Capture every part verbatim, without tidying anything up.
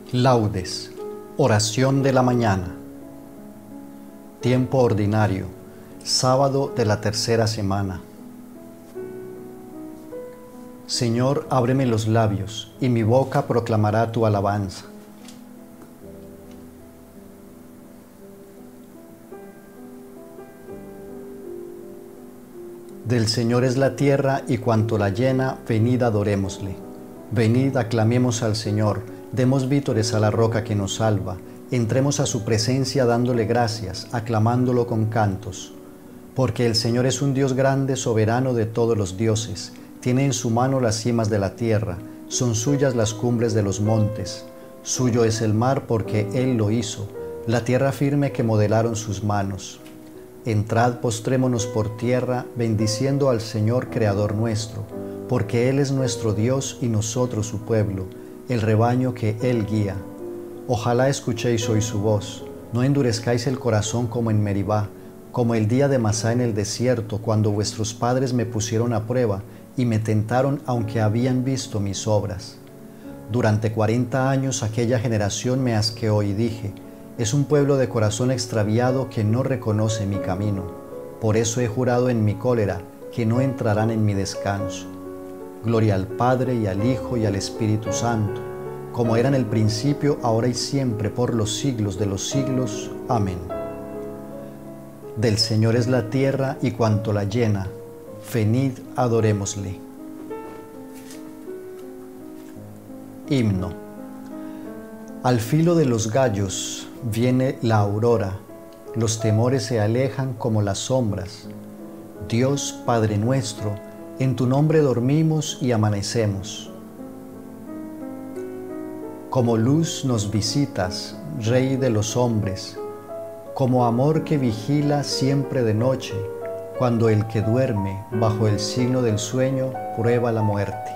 Laudes, oración de la mañana. Tiempo ordinario, sábado de la tercera semana. Señor, ábreme los labios, y mi boca proclamará tu alabanza. Del Señor es la tierra y cuanto la llena, venid adorémosle. Venid, aclamemos al Señor, demos vítores a la roca que nos salva, entremos a su presencia dándole gracias, aclamándolo con cantos. Porque el Señor es un Dios grande, soberano de todos los dioses, tiene en su mano las cimas de la tierra, son suyas las cumbres de los montes. Suyo es el mar porque Él lo hizo, la tierra firme que modelaron sus manos. Entrad, postrémonos por tierra, bendiciendo al Señor Creador nuestro, porque Él es nuestro Dios y nosotros su pueblo, el rebaño que Él guía. Ojalá escuchéis hoy su voz, no endurezcáis el corazón como en Meribá, como el día de Masá en el desierto, cuando vuestros padres me pusieron a prueba y me tentaron aunque habían visto mis obras. Durante cuarenta años aquella generación me asqueó y dije, es un pueblo de corazón extraviado que no reconoce mi camino. Por eso he jurado en mi cólera que no entrarán en mi descanso. Gloria al Padre y al Hijo y al Espíritu Santo, como era en el principio, ahora y siempre, por los siglos de los siglos. Amén. Del Señor es la tierra y cuanto la llena, venid adorémosle. Himno. Al filo de los gallos viene la aurora, los temores se alejan como las sombras. Dios, Padre nuestro, en tu nombre dormimos y amanecemos. Como luz nos visitas, Rey de los hombres, como amor que vigila siempre de noche, cuando el que duerme bajo el signo del sueño prueba la muerte.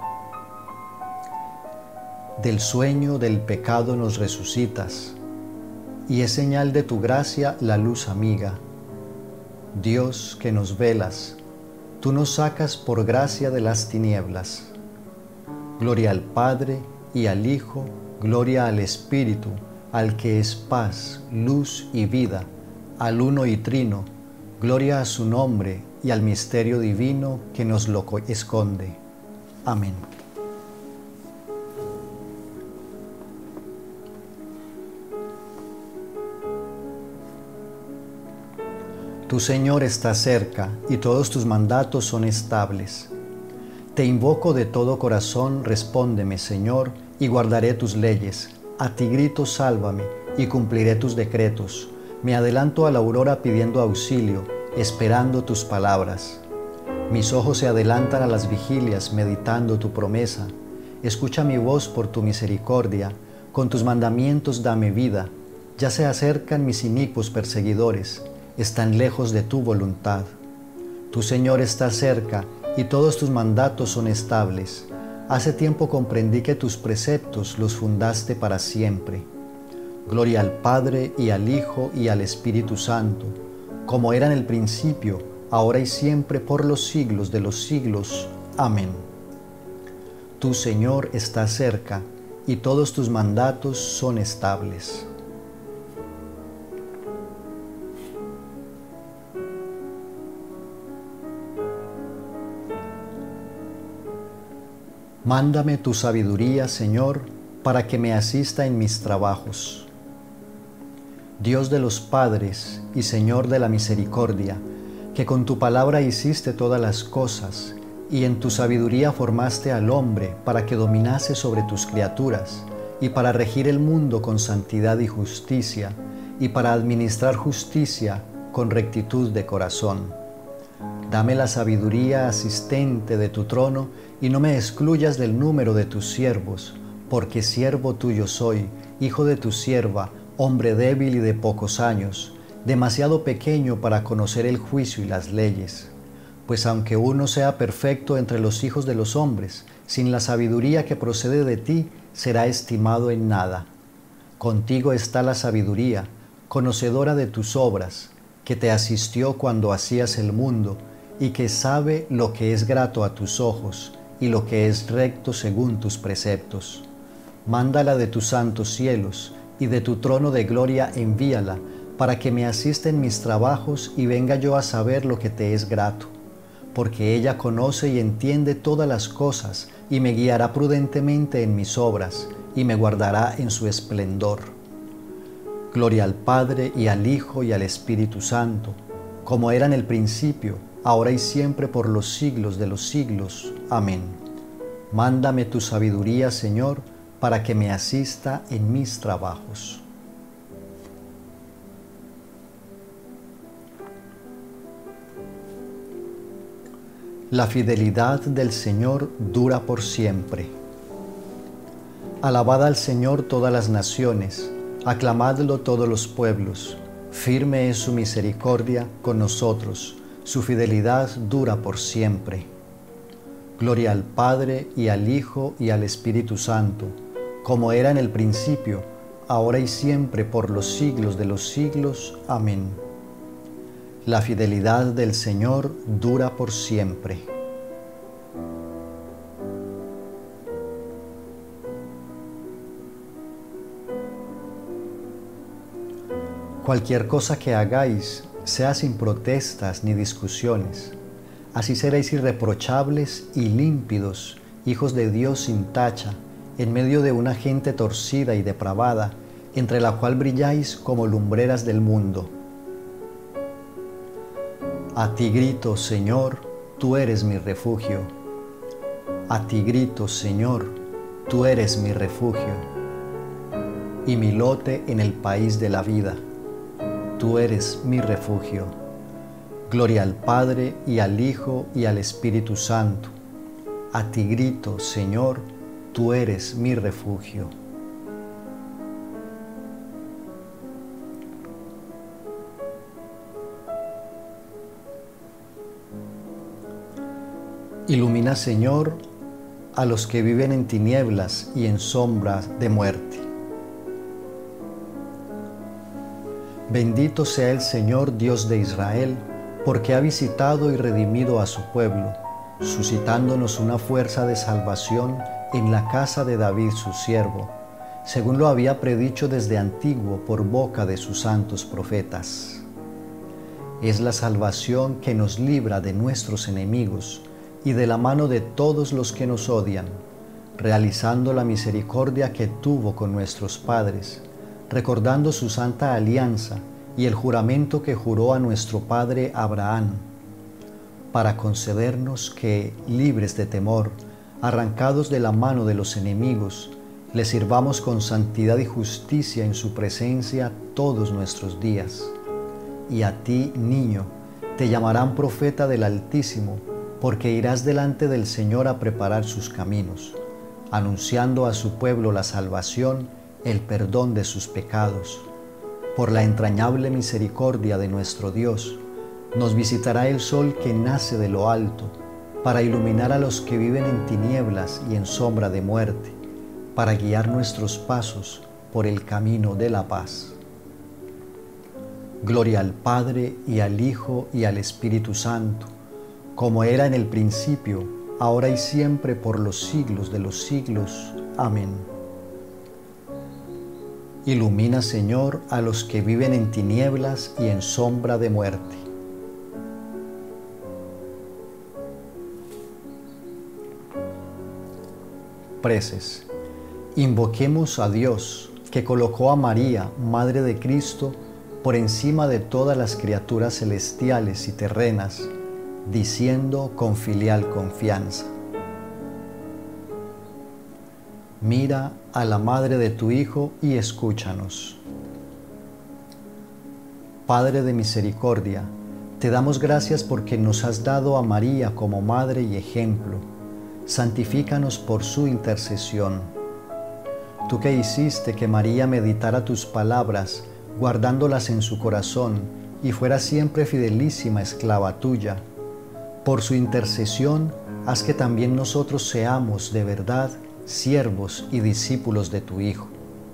Del sueño del pecado nos resucitas, y es señal de tu gracia la luz amiga. Dios que nos velas, tú nos sacas por gracia de las tinieblas. Gloria al Padre y al Hijo, gloria al Espíritu, al que es paz, luz y vida, al uno y trino, gloria a su nombre y al misterio divino que nos lo esconde. Amén. Tu Señor está cerca y todos tus mandatos son estables. Te invoco de todo corazón, respóndeme, Señor, y guardaré tus leyes. A ti grito, sálvame, y cumpliré tus decretos. Me adelanto a la aurora pidiendo auxilio, esperando tus palabras. Mis ojos se adelantan a las vigilias, meditando tu promesa. Escucha mi voz por tu misericordia, con tus mandamientos dame vida. Ya se acercan mis inicuos perseguidores, están lejos de tu voluntad. Tu Señor está cerca y todos tus mandatos son estables. Hace tiempo comprendí que tus preceptos los fundaste para siempre. Gloria al Padre y al Hijo y al Espíritu Santo, como era en el principio, ahora y siempre, por los siglos de los siglos. Amén. Tu Señor está cerca y todos tus mandatos son estables. Mándame tu sabiduría, Señor, para que me asista en mis trabajos. Dios de los padres y Señor de la misericordia, que con tu palabra hiciste todas las cosas, y en tu sabiduría formaste al hombre para que dominase sobre tus criaturas, y para regir el mundo con santidad y justicia, y para administrar justicia con rectitud de corazón. Dame la sabiduría asistente de tu trono, y no me excluyas del número de tus siervos, porque siervo tuyo soy, hijo de tu sierva, hombre débil y de pocos años, demasiado pequeño para conocer el juicio y las leyes. Pues aunque uno sea perfecto entre los hijos de los hombres, sin la sabiduría que procede de ti, será estimado en nada. Contigo está la sabiduría, conocedora de tus obras, que te asistió cuando hacías el mundo, y que sabe lo que es grato a tus ojos, y lo que es recto según tus preceptos. Mándala de tus santos cielos, y de tu trono de gloria envíala, para que me asista en mis trabajos y venga yo a saber lo que te es grato. Porque ella conoce y entiende todas las cosas, y me guiará prudentemente en mis obras, y me guardará en su esplendor. Gloria al Padre, y al Hijo, y al Espíritu Santo, como era en el principio, ahora y siempre, por los siglos de los siglos. Amén. Mándame tu sabiduría, Señor, para que me asista en mis trabajos. La fidelidad del Señor dura por siempre. Alabad al Señor todas las naciones, aclamadlo todos los pueblos. Firme es su misericordia con nosotros, su fidelidad dura por siempre. Gloria al Padre, y al Hijo, y al Espíritu Santo, como era en el principio, ahora y siempre, por los siglos de los siglos. Amén. La fidelidad del Señor dura por siempre. Cualquier cosa que hagáis, sea sin protestas ni discusiones. Así seréis irreprochables y límpidos, hijos de Dios sin tacha, en medio de una gente torcida y depravada, entre la cual brilláis como lumbreras del mundo. A ti grito, Señor, tú eres mi refugio. A ti grito, Señor, tú eres mi refugio y mi lote en el país de la vida. Tú eres mi refugio. Gloria al Padre, y al Hijo, y al Espíritu Santo. A ti grito, Señor, tú eres mi refugio. Ilumina, Señor, a los que viven en tinieblas y en sombras de muerte. Bendito sea el Señor Dios de Israel, porque ha visitado y redimido a su pueblo, suscitándonos una fuerza de salvación en la casa de David su siervo, según lo había predicho desde antiguo por boca de sus santos profetas. Es la salvación que nos libra de nuestros enemigos y de la mano de todos los que nos odian, realizando la misericordia que tuvo con nuestros padres, recordando su santa alianza y el juramento que juró a nuestro padre Abraham, para concedernos que, libres de temor, arrancados de la mano de los enemigos, le sirvamos con santidad y justicia en su presencia todos nuestros días. Y a ti, niño, te llamarán profeta del Altísimo, porque irás delante del Señor a preparar sus caminos, anunciando a su pueblo la salvación, el perdón de sus pecados. Por la entrañable misericordia de nuestro Dios, nos visitará el sol que nace de lo alto, para iluminar a los que viven en tinieblas y en sombra de muerte, para guiar nuestros pasos por el camino de la paz. Gloria al Padre, y al Hijo, y al Espíritu Santo, como era en el principio, ahora y siempre, por los siglos de los siglos. Amén. Ilumina, Señor, a los que viven en tinieblas y en sombra de muerte. Preces. Invoquemos a Dios, que colocó a María, Madre de Cristo, por encima de todas las criaturas celestiales y terrenas, diciendo con filial confianza: mira a la madre de tu Hijo y escúchanos. Padre de misericordia, te damos gracias porque nos has dado a María como madre y ejemplo. Santifícanos por su intercesión. Tú que hiciste que María meditara tus palabras, guardándolas en su corazón, y fuera siempre fidelísima esclava tuya, por su intercesión, haz que también nosotros seamos de verdad siervos y discípulos de tu Hijo.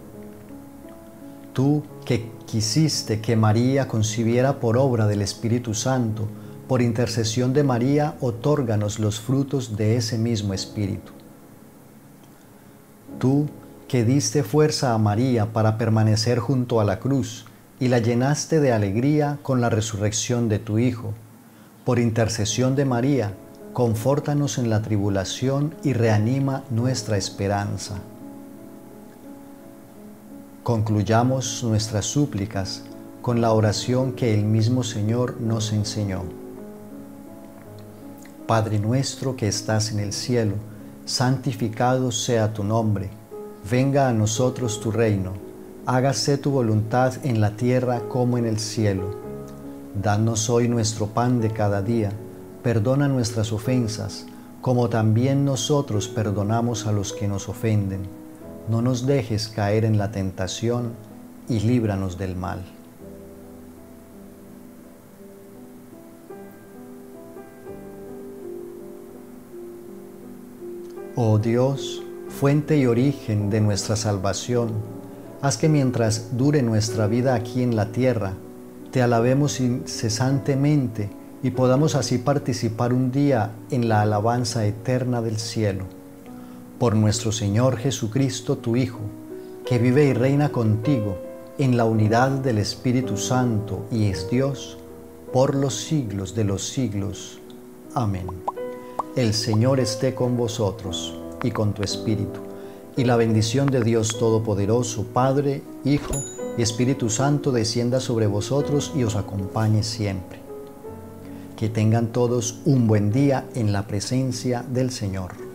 Tú que quisiste que María concibiera por obra del Espíritu Santo, por intercesión de María, otórganos los frutos de ese mismo Espíritu. Tú que diste fuerza a María para permanecer junto a la cruz y la llenaste de alegría con la resurrección de tu Hijo, por intercesión de María, confórtanos en la tribulación y reanima nuestra esperanza. Concluyamos nuestras súplicas con la oración que el mismo Señor nos enseñó. Padre nuestro que estás en el cielo, santificado sea tu nombre. Venga a nosotros tu reino. Hágase tu voluntad en la tierra como en el cielo. Danos hoy nuestro pan de cada día. Perdona nuestras ofensas, como también nosotros perdonamos a los que nos ofenden. No nos dejes caer en la tentación y líbranos del mal. Oh Dios, fuente y origen de nuestra salvación, haz que mientras dure nuestra vida aquí en la tierra, te alabemos incesantemente y podamos así participar un día en la alabanza eterna del cielo. Por nuestro Señor Jesucristo, tu Hijo, que vive y reina contigo en la unidad del Espíritu Santo y es Dios, por los siglos de los siglos. Amén. El Señor esté con vosotros y con tu espíritu, y la bendición de Dios Todopoderoso, Padre, Hijo y Espíritu Santo descienda sobre vosotros y os acompañe siempre. Que tengan todos un buen día en la presencia del Señor.